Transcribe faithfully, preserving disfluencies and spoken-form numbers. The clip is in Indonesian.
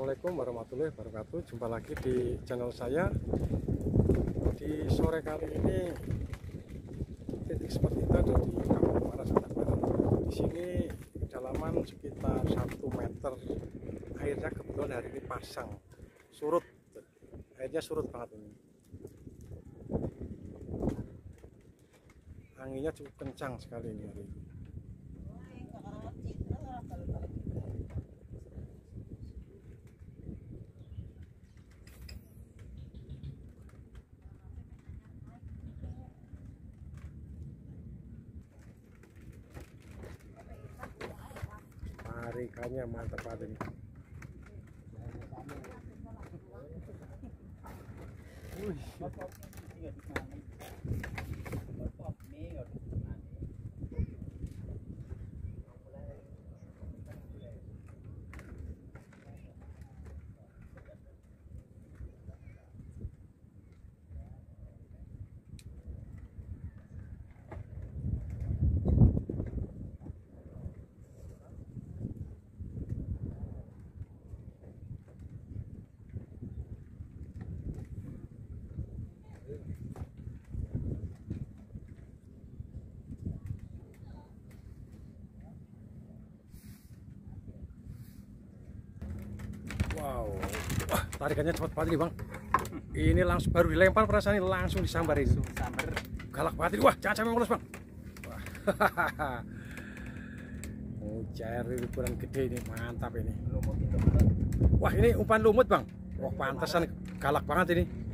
Assalamualaikum warahmatullahi wabarakatuh. Jumpa lagi di channel saya. Di sore kali ini titik spot kita ada di Kampung Muara Selatan Barat. Di sini kedalaman sekitar satu meter. Airnya kebetulan hari ini pasang, surut. Airnya surut banget ini. Anginnya cukup kencang sekali ini hari ini. Tarikannya mantap banget ini. Wih. Wow, wah tarikannya cepat banget nih bang. Ini langsung baru dilempar perasaan ini langsung disambar ini. Sambar. Galak banget ini. Wah jangan sampai ngulas bang. Wah, mujair ini ukuran gede ini, mantap ini. Wah ini umpan lumut bang. Wah pantesan galak banget ini.